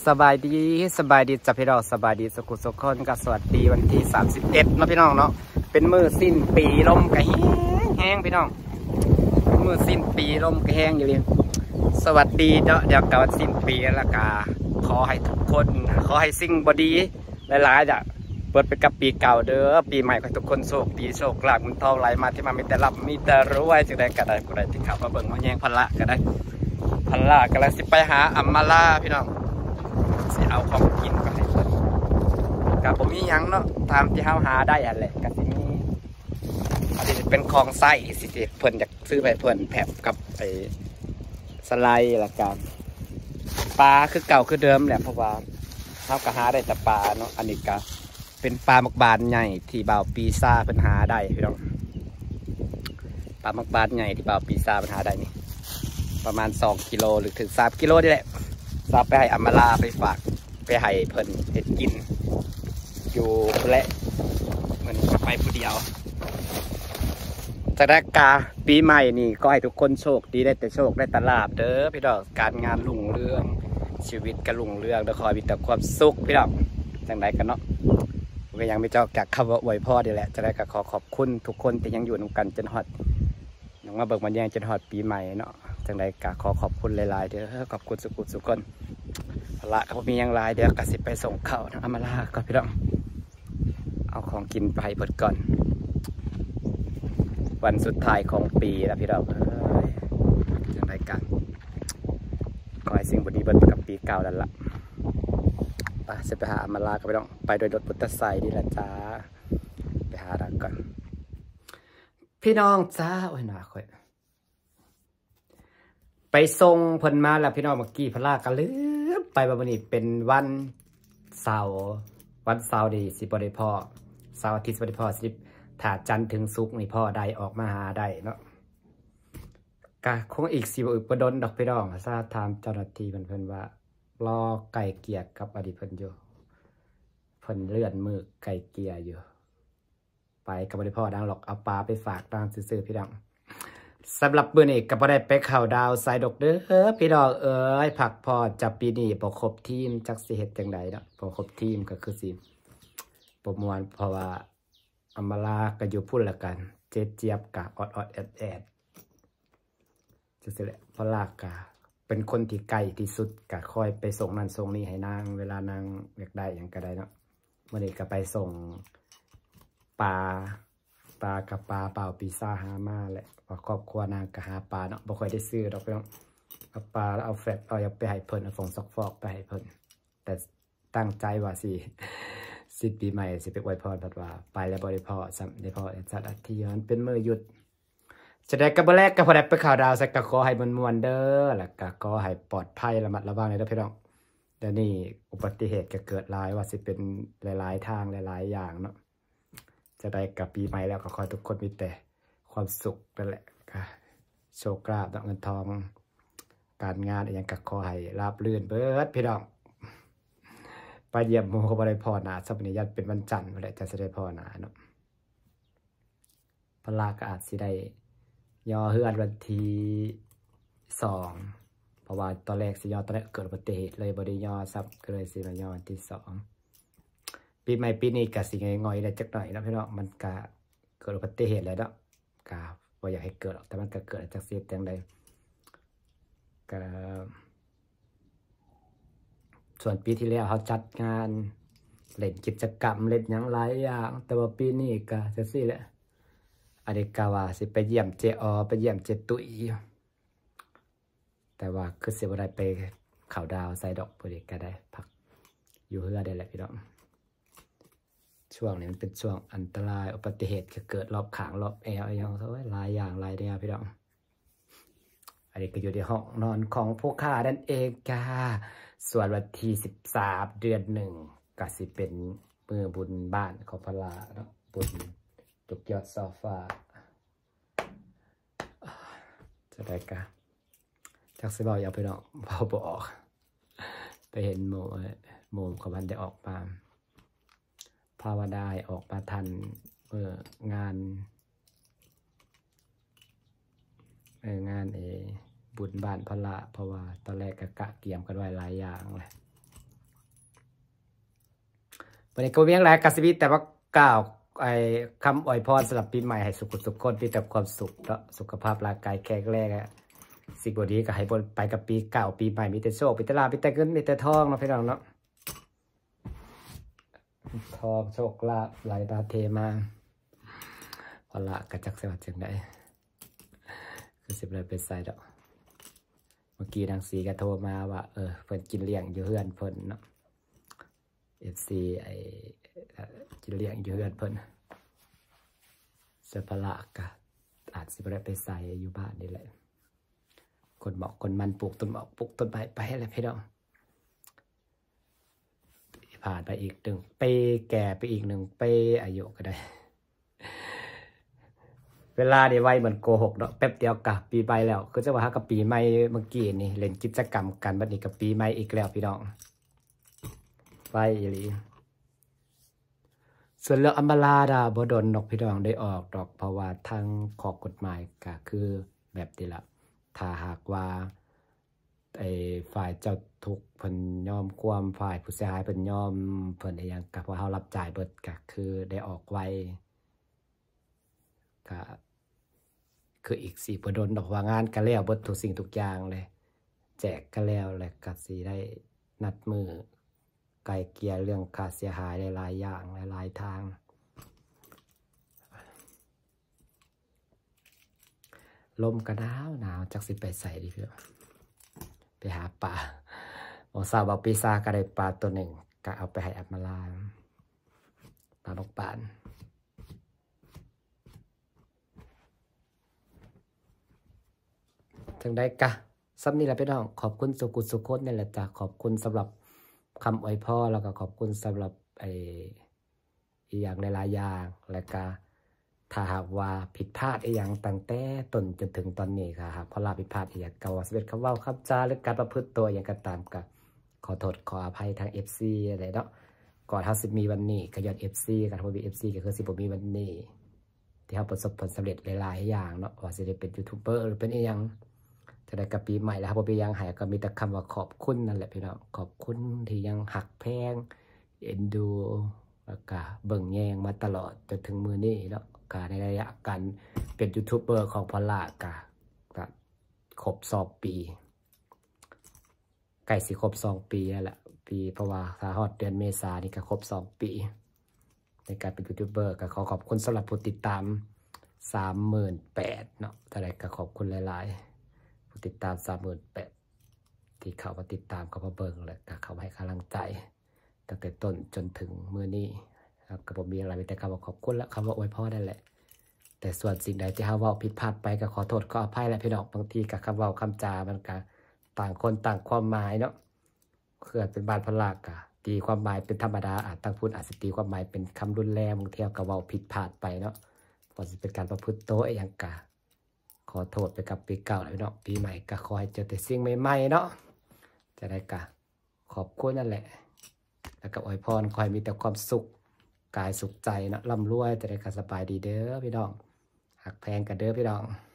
สบายดีจับพี่น้องสบายดีสกุลสกคนกับสวัสดีวันที่31เนาะพี่น้องเนาะเป็นมื้อสิ้นปีลมกระแห้งพี่น้องมื้อสิ้นปีลมกระแห้งอยู่ดิสวัสดีเนาะเดี๋ยวกับสิ้นปีแล้วก็ขอให้ทุกคนขอให้สิ่งบดีหลายๆจะเปิดไปกับปีเก่าเด้อปีใหม่ขอทุกคนโชคดีโชคลาภเงินทองไหลมาที่มามีแต่รับมีแต่รวยจะได้กระได้ผู้ใดที่ขับมาเบิ่งมาแย่งพันละก็ได้พันละกำลังสิไปหาอัมมาลาพี่น้องสิเอาของกินไปให้เพิ่นกับผมมียังเนาะตามที่เขาหาได้อะไรกับที่นี่อันนี้เป็นของไส้สิเพิ่นอยากซื้อไปเพิ่นแผบกับไอ้สไลด์ละกันปลาคือเก่าคือเดิมแหละเพราะว่าเขาก็หาได้แต่ปลาเนาะอันนี้ก็เป็นปลาหมกบานใหญ่ที่บ่าวปีซ่าเพิ่นหาได้พี่น้องปลาหมกบานใหญ่ที่บ่าวปีซ่าเพิ่นหาได้นี่ประมาณ2 กิโลหรือถึง3 กิโลนี่แหละเราไปให้อัมมาลาไปฝากไปให้เพิ่นเห็ดกินอยู่และเหมือนไปผู้เดียวจากนั้นปีใหม่นี่ก็ให้ทุกคนโชคดีได้แต่โชคได้ตลาบเด้อพี่น้องการงานรุ่งเรืองชีวิตก็รุ่งเรืองเด้อคอยมีแต่ความสุขพี่น้องจังใดกันเนาะก็ยังไม่จอกจากคำว่าอวยพรนี่แหละจะได้ก็ขอขอบคุณทุกคนที่ยังอยู่นำกันจนฮอดยังมาเบิกมันแย่งจนฮอดปีใหม่เนาะจังใดก็ขอขอบคุณหลายๆเด้อขอบคุณสุขคนละเขามียังลายเดี๋ยวกระสิไปส่งเข้าทางอัมมาลาก็พี่น้องเอาของกินไปเปิดก่อนวันสุดท้ายของปีแล้วพี่น้องยังไงกันก็ให้สิ่งบดีเบิดกับปีเก่าแล้วล่ะไปจะไปหาอัมมาลาก็พี่น้องไปโดยรถพุทธไซด์นี่แหละจ้าไปหาดังก่อนพี่น้องจ้าโอ้ยหนาค่อยไปส่งเพิ่นมาแล้วพี่น้องเมื่อกี้พลากันลืมไปวันนี้เป็นวันเสาร์ดีสิบริพ่อเสาร์อาทิตย์บริพ่อสิถ้าจันทร์ถึงศุกร์นี่พ่อได้ออกมาหาได้เนาะก็คงอีก10 ประดนดอกพี่น้องทราบถามเจ้าหน้าที่เพิ่นว่ารอไก่เกียร์กับอดีตเพิ่นอยู่เพิ่นเลื่อนมือไก่เกียร์อยู่ไปกับบริพ่อดังหรอกเอาปลาไปฝากดังซื้อพี่น้องสำหรับมื้อนี้ก็บ่ได้ไปเข้าดาวสายดอกเด้อพี่น้องเอ้ยผักพอจับปีนี้บ่ครบทีมจักสิเฮ็ดจังไดเนาะบ่ครบทีมก็คือสิบ่ม่วนเพราะว่าอัมมาลาก็อยู่พุ่นละกันเจี๊ยบกะออดแอดจังซี่แหละเพราะลากกะเป็นคนที่ใกล้ที่สุดก็คอยไปส่งนั่นส่งนี่ให้นางเวลานางอยากได้หยังก็ได้เนาะมื้อนี้ก็ไปส่งปลากับปลาเปล่าปีซ่าหามาแหละว่าครอบครัวนางก็หาปลาเนาะบ่ค่อยได้ซื้อดอกพี่น้องเอาปลาแล้วเอาแฟตเอาไปให้เพิ่นเอาฟองซอกฟอกไปให้เพิ่นแต่ตั้งใจว่าสิปีใหม่สิไปอวยพรว่าไปแล้วบ่ได้พอซ้ำได้พอจัดอาทิตย์มันเป็นมื้อหยุดจะได้กับบ่แรกก็พอได้ไปข่าวดาวสักก็ขอให้ม่วนๆเด้อแล้วก็ขอให้ปลอดภัยระมัดระวังเลยเด้อพี่น้องเดี๋ยวนี้อุบัติเหตุก็เกิดหลายว่าสิเป็นหลายๆทางหลายๆอย่างเนาะจะได้กับปีใหม่แล้วก็ขอให้ทุกคนมีแต่ความสุขนั่นแหละโชคลาภเงินทองการงานอย่างก็ขอให้ราบรื่นเบิดพี่น้องไปเยี่ยมโมก็บ่ได้พอหนาสัปดาห์ยันเป็นวันจันทร์แหละจะได้พอหนาเนาะพลาก็อาจสิได้ย่อเฮือนวันที่2เพราะว่าตอนแรกสิย่อตอนแรกเกิดอุบัติเหตุเลยบ่ได้ย่อซับก็เลยสิมาย่อวันที่2ปีใหม่ปีนี้ก็สิง่อยๆได้จักหน่อยนะพี่น้องมันก็เกิดอุบัติเหตุแล้วเนาะก็บ่อยากให้เกิดหรอกแต่มันก็เกิดจากสิ่งจังใดก็ส่วนปีที่แล้วเขาจัดงานเล่นกิจกรรมเล่นอย่างหลายอย่างแต่ว่าปีนี้ก็จะสิแหละอันนี้ก็ว่าสิไปเยี่ยมเจอไปเยี่ยมเจตุยแต่ว่าคือสิบ่ได้ไปเข้าดาวใส่ดอกพอดีก็ได้พักอยู่เฮือได้แหละพี่น้องช่วงนี้มันเป็นช่วงอันตรายอุบัติเหตุก็เกิดรอบขางรอบแอวอย่างหลายอย่างหลายแนวพี่น้องอันนี้ก็อยู่ในห้องนอนของผู้ค้านั่นเองจ้าส่วนวันที่13 เดือน 1ก็สิเป็นมือบุญบ้านของพลาเนาะบุญยกยอดโซฟาจะได้กะจักสิเบาอย่าไปเนาะเบาบ่ออกไปเห็นโมเขาพันได้ออกมาภาวนาออกมาทันเมื่องานบุญบ้านพละเพราะว่าตอนแรกก็กะเกี่ยมกันไว้หลายอย่างเลยวันนี้ก็เวียงหลายกสิบิแต่ว่ากล่าวไอ้คำอวยพรสำหรับปีใหม่ให้สุขสุขคนมีแต่ความสุขและสุขภาพร่างกายแข็งแรงสิ่งบดีก็ให้บนไปกับปีเก่าปีใหม่มีแต่โชคมีแต่ลาภมีแต่เงินมีแต่ทองเนาะพี่น้องเนาะทองโชคลาภไหลมาเทมาพอละกระจักสวัสดิ์จังไดคือสิบเลยเป็นไซด์ดอกเมื่อกี้นางสีก็โทรมาว่าเพิ่นกินเลี้ยงอยู่เฮือนเพิ่นเนาะFC ไอ้กินเลี้ยงอยู่เฮือนเพิ่นเสื้อผ้าละก็อาจสิบ่ได้ไปใส่อยู่บ้านนี่แหละคนเหมาะคนมันปลูกต้นเหมาะปลูกต้นไม้ไปอะไรพี่น้องผ่านไปอีก1 ปีแก่ไปอีก1 ปีอายุก็ได้เวลาได้ไวเหมือนโกหกเนาะแป๊บเดียวกับปีใหม่แล้วคือจะว่ากับปีใหม่เมื่อกี้นี่เล่นกิจกรรมกันบัดนี้กับปีใหม่อีกแล้วพี่น้องไปอีหลีส่วนเรื่องอัมบาลาดาบ่ดนดอกพี่น้องได้ออกดอกเพราะว่าทางข้อกฎหมายก็คือแบบนี้ละถ้าหากว่าไอ้ฝ่ายเจ้าทุกข์เพิ่นยอมความฝ่ายผู้เสียหายเพิ่นยอมเพิ่นอีหยังก็เพราะเฮารับจ่ายเบิดก็คือได้ออกไวก็คืออีก4บ่ดนดอกว่างานก็แล้วเบิดทุกสิ่งทุกอย่างเลยแจกก็แล้วแหละก็สิได้นัดมือไกลเกลี่ยเรื่องค่าเสียหายหลายๆอย่างหลายๆทางลมก็หนาวจักสิไปใส่ดิพี่ไปหาปลาบอกสาวบอกปีซาก็ได้ปลาตัวหนึ่งก็เอาไปให้อัมมาลาปลาบกปานถึงได้กะซ้ำนี่แหละพี่น้องขอบคุณสุกุสุคนนี่แหละจ้ะขอบคุณสำหรับคำอวยพรแล้วก็ขอบคุณสำหรับอีกอย่างหลายๆอย่างแล้วก็ถ้าหากว่าผิดพลาดอีกอย่างตั้งแต่ต้นจนถึงตอนนี้ครับเพราะเราผิดพลาดอีกอย่างเก่าสเวทคำว่าคำจาหรือการประพฤติตัวอย่างก็ตามกับขอโทษขออภัยทาง FC อะไรเนาะก่อนถ้าสิมีวันนี้ก็ย้อน FC กันเพราะมี FC ก็คือสิบ่มีวันนี้ที่เขาประสบผลสำเร็จหลายๆอย่างเนาะว่าจะได้เป็นยูทูบเบอร์หรือเป็นอีกอย่างจะได้กับปีใหม่แล้วครับผมยังหายก็มีแต่คำว่าขอบคุณนั่นแหละพี่น้องขอบคุณที่ยังหักแพงเอ็นดูแล้วก็เบิ่งแยงมาตลอดจนถึงมือนี้เนาะการในระยะการเป็นยูทูบเบอร์ของพอลล่าก็ครบ2 ปีใกล้สิครบ2 ปีแล้วแหละปีเพราะว่าถ้าฮอดเดือนเมษายนนี่ก็ครบ2 ปีในการเป็นยูทูบเบอร์ก็ขอขอบคุณสำหรับผู้ติดตาม 38,000 เนาะแต่ใดก็ขอบคุณหลายๆผู้ติดตาม 38,000 ที่เขามาติดตามเขามาเบิ่งแล้วก็เขาให้กำลังใจตั้งแต่ต้นจนถึงมื้อนี้ครับก็บ่มีอะไรมีแต่คำว่าขอบคุณและคำว่าอวยพรนั่นแหละแต่ส่วนสิ่งใดที่เฮาเว้าผิดพลาดไปก็ขอโทษขออภัยและพี่น้องบางทีก็คำเว้าคำจามันก็ต่างคนต่างความหมายเนาะเกิดเป็นบ้านพลากะตีความหมายเป็นธรรมดาอาจตั้งพูดอาจสิตีความหมายเป็นคำรุนแรงบางทีก็เว้าผิดพลาดไปเนาะก็สิเป็นการประพฤติตัวอย่างกะขอโทษไปกับปีเก่าแล้วเนาะปีใหม่ก็ขอให้เจอแต่สิ่งใหม่ๆเนาะจะได้กะขอบคุณนั่นแหละแล้วก็อวยพรขอให้มีแต่ความสุขกายสุขใจเนาะร่ำรวยจะได้กะสบายดีเด้อพี่น้องหักแพงกันเด้อพี่น้อง